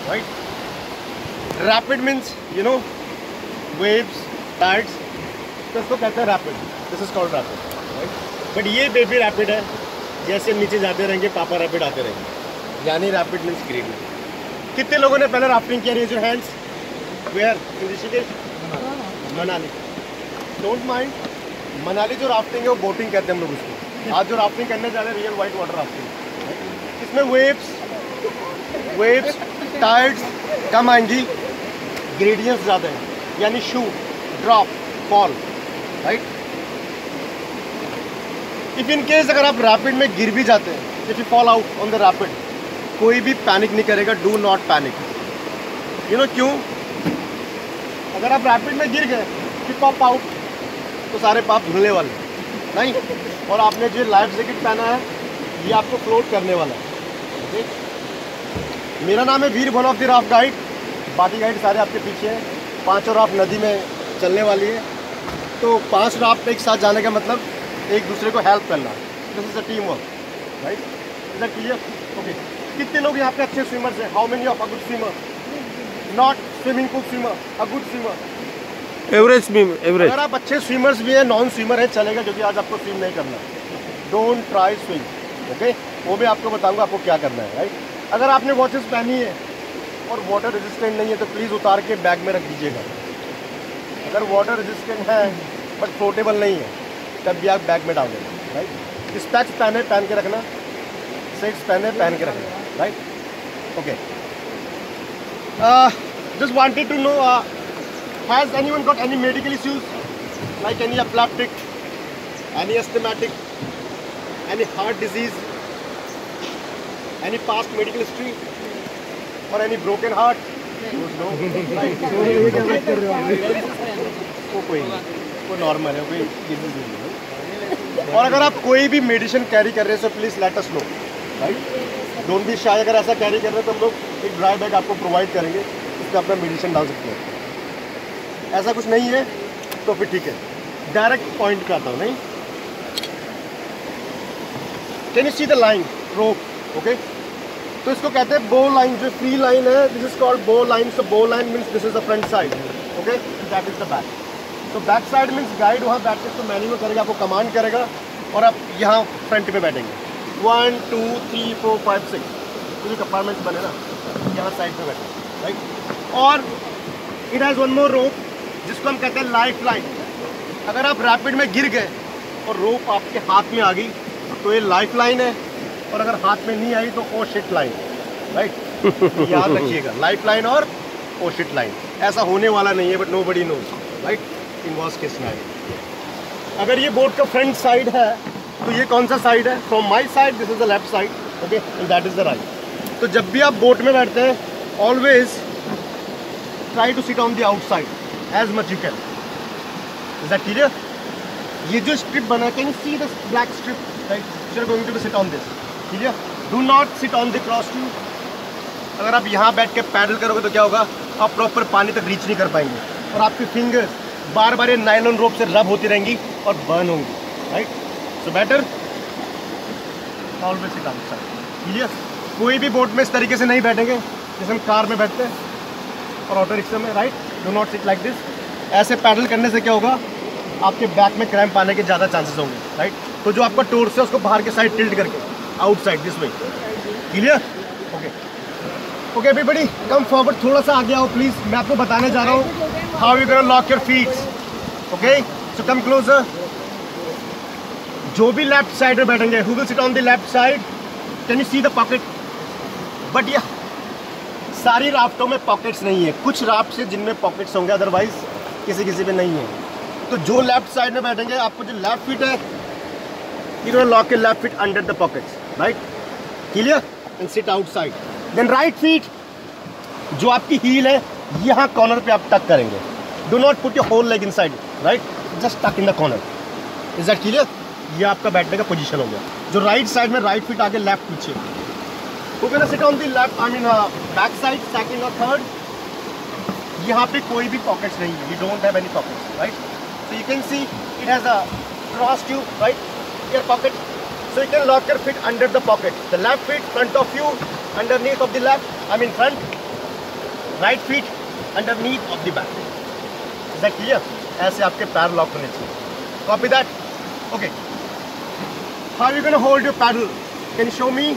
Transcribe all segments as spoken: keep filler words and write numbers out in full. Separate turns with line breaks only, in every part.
Right. Rapid means you know waves, tides, तो इसको कहते हैं rapid, this is called rapid, right. But ये बेबी रैपिड है, जैसे नीचे जाते रहेंगे पापा रैपिड आते रहेंगे, यानी रैपिड मीन्स ग्रेडियंट। कितने लोगों ने पहले राफ्टिंग किया? Raise your hands. Where? In Rishikesh, Manali. Don't mind, Manali जो राफ्टिंग है वो बोटिंग कहते हैं हम लोग उसको। आज जो राफ्टिंग करने जा रहे हैं रियल वाइट वाटर राफ्टिंग, इसमें वेव्स वेव्स टाइड्स कम आएंगी, ग्रेडियंट्स ज़्यादा हैं, यानी shoot, drop, fall, right. If in case अगर आप रैपिड में गिर भी जाते हैं, if you fall out on the rapid, कोई भी पैनिक नहीं करेगा, do not panic. You know क्यों? अगर आप रैपिड में गिर गए, फिर पॉप आउट, तो सारे पाप धुलने वाले नहीं। और आपने जो लाइफ जैकेट पहना है ये आपको फ्लोट करने वाला है। ओके, मेरा नाम है Veer, one of the raft guide. बाकी गाइड सारे आपके पीछे हैं। पांचों राफ्ट नदी में चलने वाली है, तो पांच राफ्ट एक साथ जाने का मतलब एक दूसरे को हेल्प करना। This is a team work, right. Is that clear? Okay, कितने लोग यहाँ पे अच्छे स्विमर्स हैं? How many of a good swimmer? Not swimming pool swimmer, a good swimmer,
average swimmer, average.
अगर आप अच्छे स्विमर्स भी हैं, नॉन स्विमर है चलेगा, क्योंकि आज आपको स्विम नहीं करना। Don't try swim, okay. वो भी आपको बताऊंगा आपको क्या करना है, राइट। अगर आपने वॉचेस पहनी है और वाटर रेजिस्टेंट नहीं है तो प्लीज़ उतार के बैग में रख दीजिएगा। अगर वाटर रेजिस्टेंट है बट फ्लोटेबल नहीं है तब भी आप बैग में डाल देना, राइट। स्पेक्स पहने पहन के रखना, सेट्स पहने पहन के रखना, right. Okay, just wanted to know, has anyone got any medical issues like any epileptic, any asthmatic, any heart disease, any past medical history or any broken heart? No, वो कोई नहीं, वो नॉर्मल है, कोई डिजीज नहीं है। और अगर आप कोई भी मेडिसिन कैरी कर रहे हैं तो please let us know, right. Don't be shy. अगर ऐसा कैरी कर रहे हैं तो हम लोग एक ड्राई बैग आपको प्रोवाइड करेंगे, उसमें अपना मेडिसिन डाल सकते हैं। ऐसा कुछ नहीं है तो फिर ठीक है, डायरेक्ट पॉइंट पे आता हूँ। नहीं, can you see the line, rope, okay. तो इसको कहते हैं बो लाइन, जो फ्री लाइन है, this is called bow line. So bow line means this is the front side, okay, that is the back. तो बैक साइड मीन्स गाइड वहाँ बैठ के इसको मैन्यूवर करेगा, आपको कमांड करेगा, और आप यहाँ फ्रंट पे बैठेंगे। One two three four five six, तो जो कंपार्टमेंट्स बने ना, यहाँ साइड पे बैठे, राइट। और it has one more rope जिसको हम कहते हैं लाइफ लाइन। अगर आप रैपिड में गिर गए और रोप आपके हाथ में आ गई तो ये लाइफ लाइन है, और अगर हाथ में नहीं आई तो ओ शिट लाइन, राइट। याद रखिएगा, लाइफ लाइन और ओ शिट लाइन। ऐसा होने वाला नहीं है, but nobody knows, right, in worst case scenario. अगर ये बोट का फ्रंट साइड है तो ये कौन सा साइड है? From my side this is the left side, okay, and that is the right. तो जब भी आप बोट में बैठते हैं, always try to sit on the outside as much you can. Is that clear? ये जो स्ट्रिप बना, can you see the black strip, right? You are going to sit on this. Clear? Do not sit on the cross tube. अगर आप यहाँ बैठ के pedal करोगे तो क्या होगा? आप प्रॉपर पानी तक रीच नहीं कर पाएंगे, और आपकी फिंगर्स बार बार ये नायलॉन रोप से रब होती रहेंगी और बर्न होंगी, right. So better always sit outside. Clear? कोई भी बोट में इस तरीके से नहीं बैठेंगे जैसे हम कार में बैठते हैं और ऑटो रिक्शा में, right. Do not sit like this. ऐसे पैडल करने से क्या होगा? आपके बैक में क्रैम्प आने के ज़्यादा चांसेस होंगे, राइट। तो जो आपका टोर्स है उसको बाहर के साइड टिल्ट करके outside this way. Clear? Okay okay everybody come forward, थोड़ा सा आगे आओ प्लीज़। मैं आपको बताने जा रहा हूँ how you gonna lock your feets, okay. So come closer. जो भी लेफ्ट साइड में बैठेंगे, who will sit on the left side? Can you see the pocket? But ये सारी राफ्टों में पॉकेट्स नहीं है, कुछ राफ्ट है जिनमें पॉकेट्स होंगे, अदरवाइज किसी किसी में नहीं है। तो जो लेफ्ट साइड में बैठेंगे, आपको जो लेफ्ट फीट है, you gonna lock your left feet under the pockets, right. Clear? And sit outside. Then right feet, जो आपकी हील है, यहाँ कॉर्नर पे आप टक करेंगे। Do not put your whole leg inside, right, just tuck in the corner. Is that clear? ये आपका बैठने का पोजीशन हो गया। जो राइट साइड में, राइट फीट आगे, लेफ्ट पीछे। We're gonna sit on the left, I mean uh, back side, second or third. यहाँ पे कोई भी pockets नहीं है, we don't have any pockets, right? So you can see it has a cross tube, right? Your pocket, so you can lock your feet under the pocket. The left feet front of you, underneath of the left, I mean front, right feet underneath of the back. Is that clear? ऐसे आपके पैर lock होने चाहिए। Copy that? Okay. How you gonna hold your paddle? Can you show me?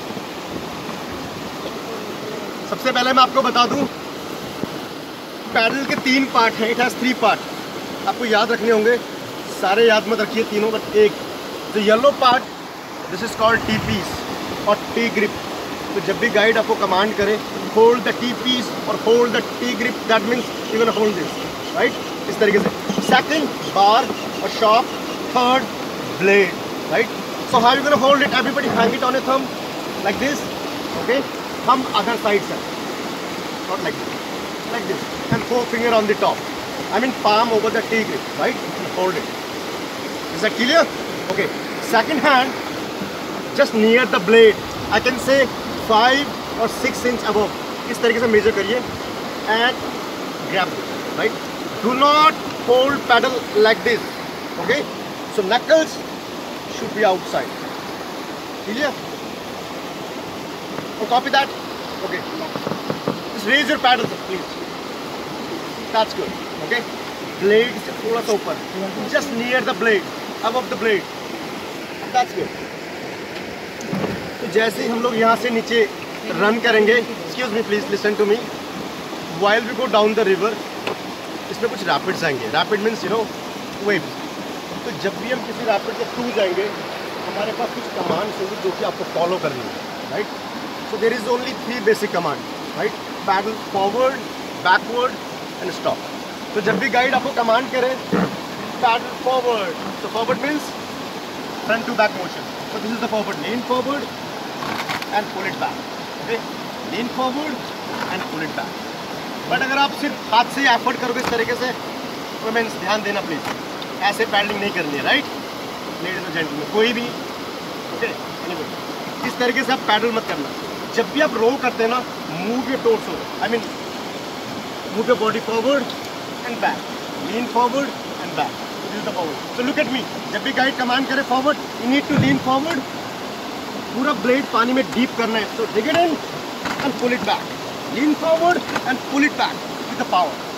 सबसे पहले मैं आपको बता दूं, पैडल के तीन पार्ट हैं। It has three part. आपको याद रखने होंगे, सारे याद मत रखिए तीनों, बट एक the yellow part, this is called T piece और टी ग्रिप। तो जब भी गाइड आपको कमांड करे होल्ड द टी पीस और hold the T grip, that means you gonna hold this, right? इस तरीके से। सेकंड बार और shaft, third blade, right? So how you gonna hold it? Everybody hang it on a thumb like this, okay? Thumb other side से, not like this, like this, and four finger on the top. I mean palm over the T grip, right? And hold it. Is that clear? Okay. Second hand, just near the blade. I can say five or six inch above. इस तरीके से measure करिए and grab it, right? Do not hold pedal like this. Okay? So knuckles should be outside. Clear? Oh, copy that? Okay. Just raise your paddle, please. That's good. Okay. Blade से थोड़ा सा ऊपर, just near the blade, above the blade. That's good. तो जैसे ही हम लोग यहाँ से नीचे रन करेंगे, excuse me please listen to me. While we go down the river, इसमें कुछ rapids आएंगे. Rapid means you know waves. तो जब भी हम किसी rapid के through जाएंगे, हमारे पास कुछ commands होंगी जो कि आपको follow करनी है, right? So there is only three basic commands, right? Paddle forward, backward and stop. तो जब भी गाइड आपको कमांड करे paddle forward, so forward means front to back motion. So this is the forward. Lean forward and pull it back. Okay? Lean forward and pull it back. But अगर आप सिर्फ हाथ से एफर्ट करोगे इस तरीके से, तो मीन्स ध्यान देना प्लीज, ऐसे पैडलिंग नहीं करनी है, राइट? लेडीज एंड जेंटलमैन, कोई भी, ओके? एनीवे, इस तरीके से आप पैडल मत करना। जब भी आप रो करते हैं ना, move your torso, I mean move your body forward and back, lean forward and back, this is the forward. So look at me, जब भी गाइड कमांड करे forward, you need to lean forward, पूरा blade पानी में deep करना है, so dig it in and pull it back, lean forward and pull it back with the power.